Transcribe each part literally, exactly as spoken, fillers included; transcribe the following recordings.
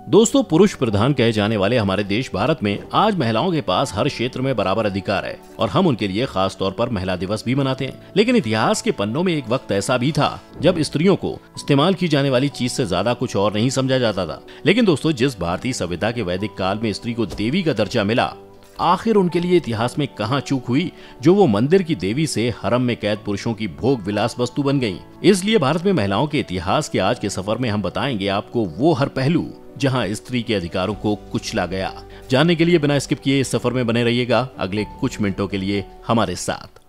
दोस्तों, पुरुष प्रधान कहे जाने वाले हमारे देश भारत में आज महिलाओं के पास हर क्षेत्र में बराबर अधिकार है और हम उनके लिए खास तौर पर महिला दिवस भी मनाते हैं। लेकिन इतिहास के पन्नों में एक वक्त ऐसा भी था जब स्त्रियों को इस्तेमाल की जाने वाली चीज से ज्यादा कुछ और नहीं समझा जाता था। लेकिन दोस्तों, जिस भारतीय सभ्यता के वैदिक काल में स्त्री को देवी का दर्जा मिला, आखिर उनके लिए इतिहास में कहां चूक हुई जो वो मंदिर की देवी से हरम में कैद पुरुषों की भोग विलास वस्तु बन गईं। इसलिए भारत में महिलाओं के इतिहास के आज के सफर में हम बताएंगे आपको वो हर पहलू जहां स्त्री के अधिकारों को कुचला गया। जानने के लिए बिना स्किप किए इस सफर में बने रहिएगा अगले कुछ मिनटों के लिए हमारे साथ।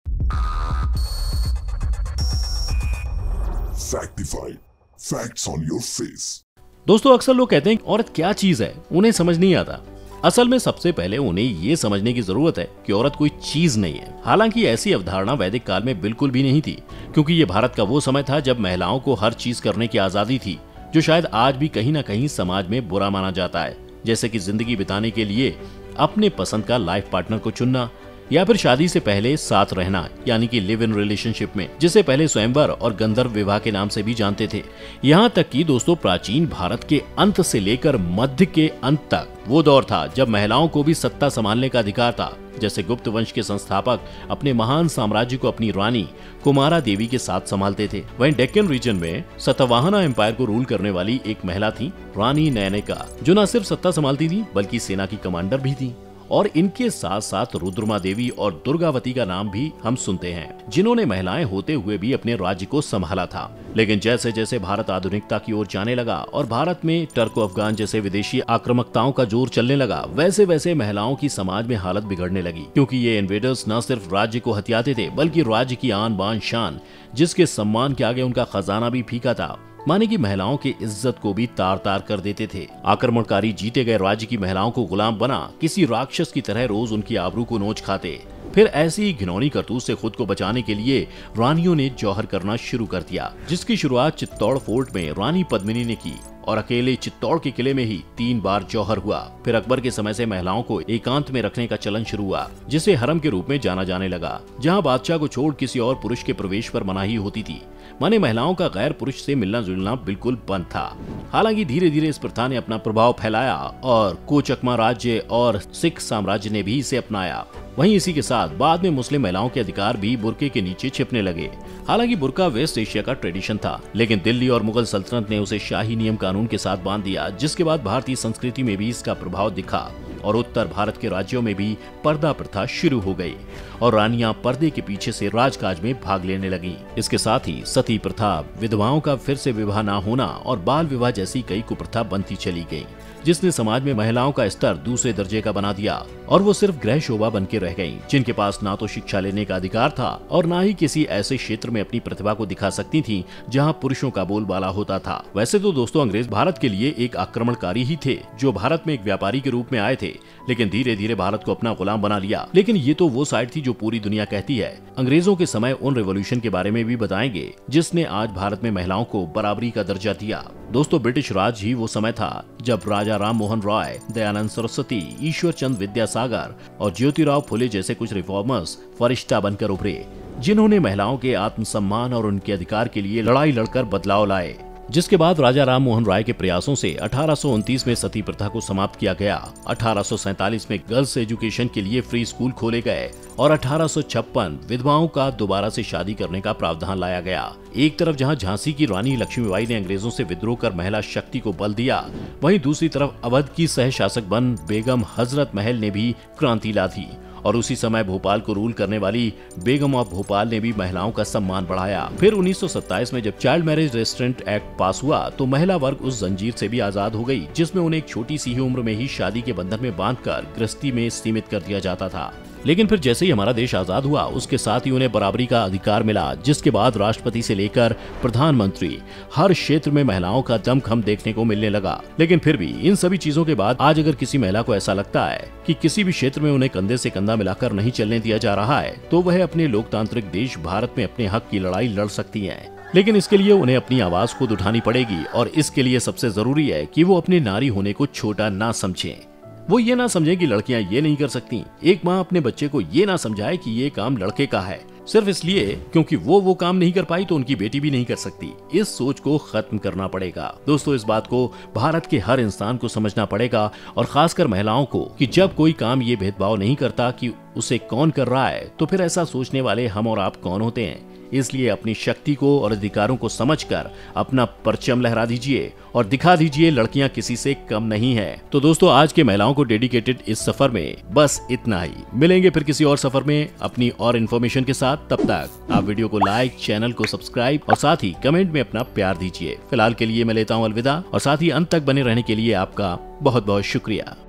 Factified. Facts on your face. दोस्तों, अक्सर लोग कहते हैं औरत क्या चीज है, उन्हें समझ नहीं आता। असल में सबसे पहले उन्हें ये समझने की जरूरत है कि औरत कोई चीज नहीं है। हालांकि ऐसी अवधारणा वैदिक काल में बिल्कुल भी नहीं थी, क्योंकि ये भारत का वो समय था जब महिलाओं को हर चीज करने की आजादी थी, जो शायद आज भी कहीं ना कहीं समाज में बुरा माना जाता है। जैसे कि जिंदगी बिताने के लिए अपने पसंद का लाइफ पार्टनर को चुनना, या फिर शादी से पहले साथ रहना, यानी कि लिव इन रिलेशनशिप में, जिसे पहले स्वयंवर और गंधर्व विवाह के नाम से भी जानते थे। यहाँ तक कि दोस्तों, प्राचीन भारत के अंत से लेकर मध्य के अंत तक वो दौर था जब महिलाओं को भी सत्ता संभालने का अधिकार था। जैसे गुप्त वंश के संस्थापक अपने महान साम्राज्य को अपनी रानी कुमारा देवी के साथ संभालते थे। वहीं डेक्कन रीजन में सतवाहना एम्पायर को रूल करने वाली एक महिला थी, रानी नैनेका, जो न सिर्फ सत्ता संभालती थी बल्कि सेना की कमांडर भी थी। और इनके साथ साथ रुद्रमा देवी और दुर्गावती का नाम भी हम सुनते हैं, जिन्होंने महिलाएं होते हुए भी अपने राज्य को संभाला था। लेकिन जैसे जैसे भारत आधुनिकता की ओर जाने लगा और भारत में टर्को अफगान जैसे विदेशी आक्रामकताओं का जोर चलने लगा, वैसे वैसे महिलाओं की समाज में हालत बिगड़ने लगी, क्योंकि ये इन्वेडर्स न सिर्फ राज्य को हथियाते थे बल्कि राज्य की आन बान शान, जिसके सम्मान के आगे उनका खजाना भी फीका था, माने की महिलाओं की इज्जत को भी तार तार कर देते थे। आक्रमणकारी जीते गए राज्य की महिलाओं को गुलाम बना किसी राक्षस की तरह रोज उनकी आबरू को नोच खाते। फिर ऐसी ही घिनौनी करतूत से खुद को बचाने के लिए रानियों ने जौहर करना शुरू कर दिया, जिसकी शुरुआत चित्तौड़ फोर्ट में रानी पद्मिनी ने की और अकेले चित्तौड़ के किले में ही तीन बार जौहर हुआ। फिर अकबर के समय से महिलाओं को एकांत में रखने का चलन शुरू हुआ, जिसे हरम के रूप में जाना जाने लगा, जहां बादशाह को छोड़ किसी और पुरुष के प्रवेश पर मनाही होती थी। माने महिलाओं का गैर पुरुष से मिलना जुलना बिल्कुल बंद था। हालांकि धीरे धीरे इस प्रथा ने अपना प्रभाव फैलाया और कोचकमा राज्य और सिख साम्राज्य ने भी इसे अपनाया। वहीं इसी के साथ बाद में मुस्लिम महिलाओं के अधिकार भी बुर्के के नीचे छिपने लगे। हालांकि बुर्का वेस्ट एशिया का ट्रेडिशन था, लेकिन दिल्ली और मुगल सल्तनत ने उसे शाही नियम कानून के साथ बांध दिया, जिसके बाद भारतीय संस्कृति में भी इसका प्रभाव दिखा और उत्तर भारत के राज्यों में भी पर्दा प्रथा शुरू हो गई और रानियां पर्दे के पीछे से राजकाज में भाग लेने लगी। इसके साथ ही सती प्रथा, विधवाओं का फिर से विवाह न होना और बाल विवाह जैसी कई कुप्रथा बनती चली गयी, जिसने समाज में महिलाओं का स्तर दूसरे दर्जे का बना दिया और वो सिर्फ गृह शोभा बन के रह गयीं, जिनके पास ना तो शिक्षा लेने का अधिकार था और ना ही किसी ऐसे क्षेत्र में अपनी प्रतिभा को दिखा सकती थी जहां पुरुषों का बोलबाला होता था। वैसे तो दोस्तों, अंग्रेज भारत के लिए एक आक्रमणकारी ही थे, जो भारत में एक व्यापारी के रूप में आए थे, लेकिन धीरे धीरे भारत को अपना गुलाम बना लिया। लेकिन ये तो वो साइड थी जो पूरी दुनिया कहती है। अंग्रेजों के समय उन रेवोल्यूशन के बारे में भी बताएंगे जिसने आज भारत में महिलाओं को बराबरी का दर्जा दिया। दोस्तों, ब्रिटिश राज ही वो समय था जब राजा राम मोहन रॉय, दयानंद सरस्वती, ईश्वर चंद विद्यासागर और ज्योतिराव फुले जैसे कुछ रिफॉर्मर्स फरिश्ता बनकर उभरे, जिन्होंने महिलाओं के आत्मसम्मान और उनके अधिकार के लिए लड़ाई लड़कर बदलाव लाए। जिसके बाद राजा राम मोहन राय के प्रयासों से अठारह सौ उनतीस में सती प्रथा को समाप्त किया गया। अठारह सौ सैंतालीस में गर्ल्स एजुकेशन के लिए फ्री स्कूल खोले गए और अठारह सौ छप्पन विधवाओं का दोबारा से शादी करने का प्रावधान लाया गया। एक तरफ जहां झांसी की रानी लक्ष्मीबाई ने अंग्रेजों से विद्रोह कर महिला शक्ति को बल दिया, वहीं दूसरी तरफ अवध की सह शासक बन बेगम हजरत महल ने भी क्रांति ला दी और उसी समय भोपाल को रूल करने वाली बेगम ऑफ भोपाल ने भी महिलाओं का सम्मान बढ़ाया। फिर उन्नीस सौ सत्ताईस में जब child marriage restraint act pass हुआ तो महिला वर्ग उस जंजीर से भी आजाद हो गई, जिसमें उन्हें एक छोटी सी ही उम्र में ही शादी के बंधन में बांधकर गृहस्थी में सीमित कर दिया जाता था। लेकिन फिर जैसे ही हमारा देश आजाद हुआ, उसके साथ ही उन्हें बराबरी का अधिकार मिला, जिसके बाद राष्ट्रपति से लेकर प्रधानमंत्री हर क्षेत्र में महिलाओं का दमखम देखने को मिलने लगा। लेकिन फिर भी इन सभी चीजों के बाद आज अगर किसी महिला को ऐसा लगता है कि किसी भी क्षेत्र में उन्हें कंधे से कंधा मिलाकर नहीं चलने दिया जा रहा है, तो वह अपने लोकतांत्रिक देश भारत में अपने हक की लड़ाई लड़ सकती है। लेकिन इसके लिए उन्हें अपनी आवाज खुद उठानी पड़ेगी और इसके लिए सबसे जरूरी है कि वो अपने नारी होने को छोटा ना समझें। वो ये ना समझे कि लड़कियां ये नहीं कर सकती। एक माँ अपने बच्चे को ये ना समझाए कि ये काम लड़के का है। सिर्फ इसलिए क्योंकि वो वो काम नहीं कर पाई तो उनकी बेटी भी नहीं कर सकती। इस सोच को खत्म करना पड़ेगा दोस्तों। इस बात को भारत के हर इंसान को समझना पड़ेगा और खासकर महिलाओं को कि जब कोई काम ये भेदभाव नहीं करता कि उसे कौन कर रहा है तो फिर ऐसा सोचने वाले हम और आप कौन होते हैं। इसलिए अपनी शक्ति को और अधिकारों को समझकर अपना परचम लहरा दीजिए और दिखा दीजिए लड़कियां किसी से कम नहीं है। तो दोस्तों आज के महिलाओं को डेडिकेटेड इस सफर में बस इतना ही। मिलेंगे फिर किसी और सफर में अपनी और इन्फॉर्मेशन के साथ। तब तक आप वीडियो को लाइक, चैनल को सब्सक्राइब और साथ ही कमेंट में अपना प्यार दीजिए। फिलहाल के लिए मैं लेता हूँ अलविदा और साथ ही अंत तक बने रहने के लिए आपका बहुत बहुत शुक्रिया।